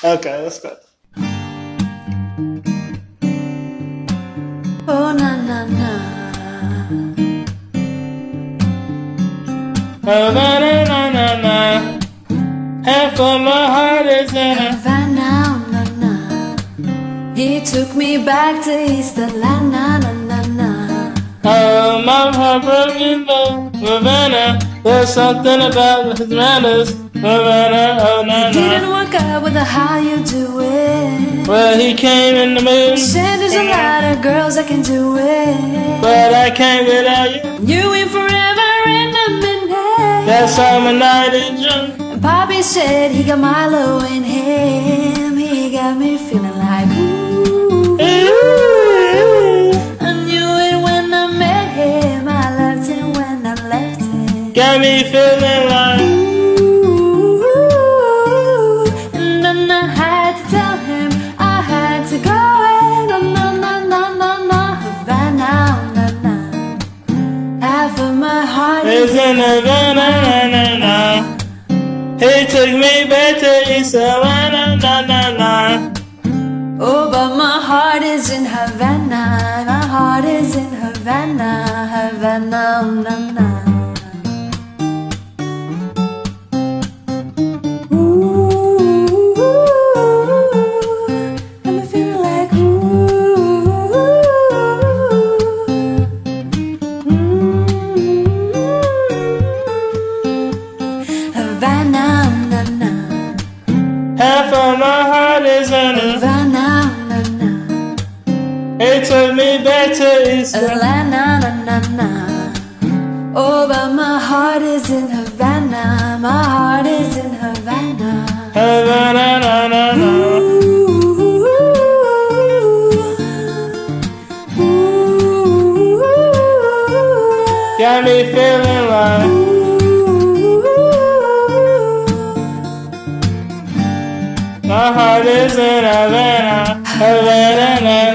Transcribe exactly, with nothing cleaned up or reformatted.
Okay, let's go. Oh na na na. Oh na na na na na. Half of my heart is in a Havana, na na. He took me back to East Atlanta, na na na. Oh, my heart broken, but Havana. There's something about his manners, Havana. Oh na na. Didn't work out with the how you do it. Well, he came in the mood. Said there's a lot of girls that can do it, but I can't without you. You ain't forever in a minute. That summer night in June. And Poppy said he got Milo in him. He got me feeling like ooh. Ooh. I knew it when I met him. I loved him when I left him. Got me feeling like ooh. And then I had to tell him I had to go in. No, no, no, no, no, no. Havana, na, na. Half of my heart is in Havana, na, na, na. He took me back to East Atlanta, na, na, na. Oh, but my heart is in Havana. My heart is in Havana, Havana, na, na. Ooh, got me feeling like ooh. Mm-hmm. Havana, na, na. Half of my heart is in Havana, na, na. He took me back to East Atlanta, na, na, na. Oh, but my heart is in Havana. My heart is in Havana. Havana, na, na, na. Ooh, ooh, got me feeling like my heart is in Havana, Havana, na.